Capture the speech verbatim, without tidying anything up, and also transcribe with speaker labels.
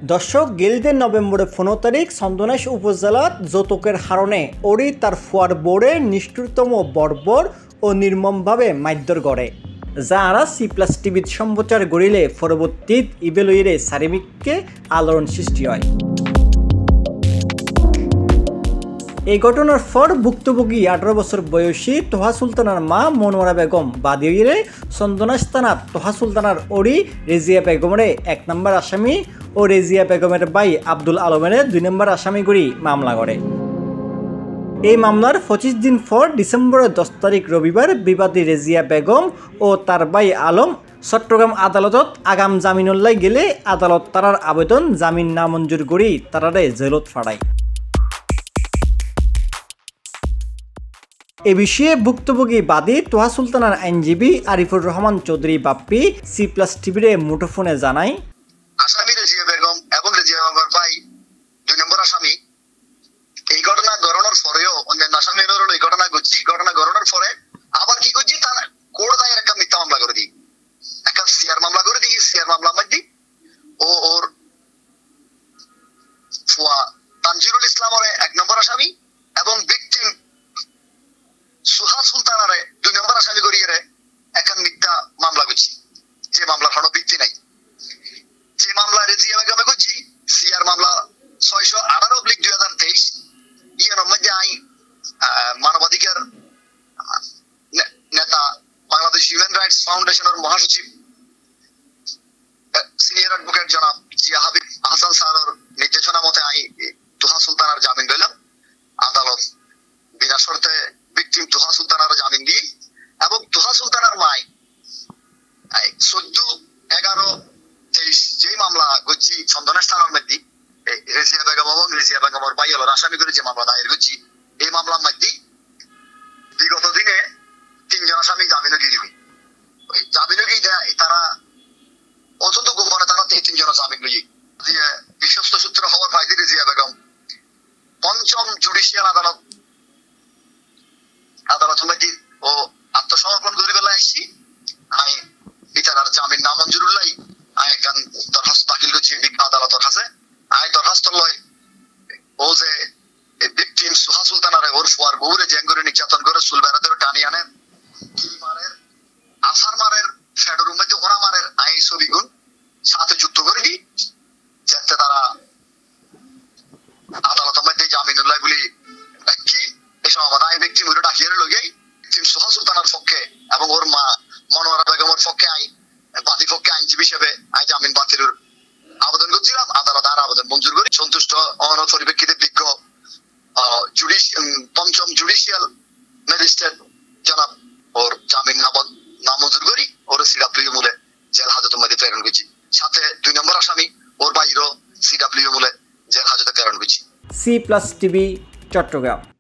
Speaker 1: দর্শক গেলদে নভেম্বরের পনেরো তারিখ চন্দনাইশ উপজেলাত যৌতুকের হারণে ওরি তার ফুয়ার বোর্ডে নিষ্ঠুরতম বর্বর ও নির্মমভাবে মারধর করে যারা সি প্লাস টিভিত সম্প্রচার গড়িলে পরবর্তীত ইবেলইরে চারিমিককে আলোড়ন সৃষ্টি হয়। এই ঘটনার পর ভুক্তভোগী আঠারো বছর বয়সী তোহা সুলতানার মা মনোয়ারা বেগম বাদীরে চন্দনাইশ থানাত তোহা সুলতানার ওড়ি রেজিয়া বেগমের এক নম্বর আসামি ও রেজিয়া বেগমের ভাই আব্দুল আলমের দুই নম্বর আসামি করে মামলা করে। এই মামলার পঁচিশ দিন পর ডিসেম্বরের দশ তারিখ রবিবার বিবাদী রেজিয়া বেগম ও তার ভাই আলম চট্টগ্রাম আদালতত আগাম জামিনল্লাই গেলে আদালত তারার আবেদন জামিন নামঞ্জুর করি তারারে জেলত ফাড়ায়। এ বিষয়ে ভুক্তভোগী বাদী তোহা সুলতানার আইনজীবী আরিফুর রহমান চৌধুরী বাপ্পি সি প্লাস টিভির মুঠোফোনে জানায়,
Speaker 2: আসামি রেজিয়া বেগম এবং রেজিয়া বেগমের ভাই দুই নম্বর আসামি এই ঘটনা গড়ানোর পরেও অন্যান্য আসামিরা এই ঘটনা ঘটছি ঘটনা গড়ানোর পরে আবার কি করছি তারা কোর্ট দায়ের একটা মিথ্যা মামলা করে দিই, একটা সিআর মামলা করে দিই। সিআর মামলা মধ্যে ও ওর ফুয়া তানজিরুল ইসলামের এক নম্বর আসামি এবং ভিকটিম সুহা সুলতানারে দুই নম্বর আসামি করিয়ে এখন মিথ্যা মামলা করছি, যে মামলার কোনো ভিত্তি নাই। যে মামলা রেজিয়া বেগমে করছি সিআর মামলা ছয়শো আঠারো অব্লিক দুই হাজার তেইশ ইয়ের মধ্যে আই মানবাধিকার নেতা বাংলাদেশ হিউম্যান রাইটস ফাউন্ডেশনের মহাসচিব সিনিয়র অ্যাডভোকেট জনাব জিয়া হাবিব হাসান স্যারের নির্দেশনা মতে আই তোহা সুলতানার জামিন লইলাম। আদালত বিনা শর্তে ভিকটিম তোহা সুলতানার জামিন দিই এবং তোহা সুলতানার মাই চোদ্দ এগারো তেইশ যে মামলা করছি চন্দনাইশ থানার মধ্যে রেজিয়া বেগম এবং রেজিয়া বেগমের ভাই হল আসামি করে যে মামলা দায়ের করছি এই মামলার মধ্যে বিগত দিনে তিনজন আসামি জামিনও দিয়ে দিবি। ওই জামিনও গিয়ে তারা অত্যন্ত গোপনে তারা এই তিনজন জামিন লই দিয়ে বিশ্বস্ত সূত্র হওয়ার পাই দিয়ে রেজিয়া বেগম পঞ্চম জুডিশিয়াল আদালত আদালত মধ্যে ও আত্মসমর্পণ করে বেলা আসছি আমি বিচারার জামিন নামঞ্জুরুল্লাহ আই এখান দরখাস্ত দাখিল করছি আদালতের কাছে। আই দরখাস্ত লয় ও যে ভিকটিম সুহা সুলতানারে ওর ফুয়ার বউরে জ্যাং করে নির্যাতন করে চুল বেড়া ধরে টানি আনে মারের আসার মারের ফেডোর মধ্যে ওরা মারের আই ছবি গুণ সাথে যুক্ত করে দিই যাতে তারা আদালতের মধ্যে জামিনুল্লাহ বলি কি এই সময় আই ভিকটিম ওরে ডাকিয়ে লইয়াই ভিকটিম সুহা সুলতানার পক্ষে এবং ওর মা মনোয়ারা বেগমের পক্ষে আই বাদী পক্ষে আইনজীবী হিসেবে আই জামিন বাতিলের আবেদন করছিলাম। আদালত আর আবেদন মঞ্জুর করে সন্তুষ্ট অনর পরিপ্রেক্ষিতে বিজ্ঞ পঞ্চম জুডিশিয়াল ম্যাজিস্ট্রেট জনাব ওর জামিন নামঞ্জুর করি ওর সিডাব্লিউ মূলে জেল হাজতের মধ্যে প্রেরণ করছি। সাথে দুই নম্বর আসামি ওর বাইরও সিডাব্লিউ মূলে জেল হাজতে প্রেরণ করছি।
Speaker 1: C plus TV Chittagong.